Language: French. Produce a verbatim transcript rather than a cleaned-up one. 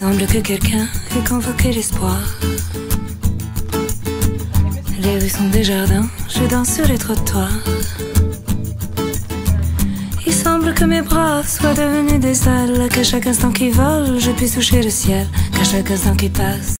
Il semble que quelqu'un ait convoqué l'espoir. Les rues sont des jardins, je danse sur les trottoirs. Il semble que mes bras soient devenus des ailes, qu'à chaque instant qui vole, je puisse toucher le ciel, qu'à chaque instant qui passe.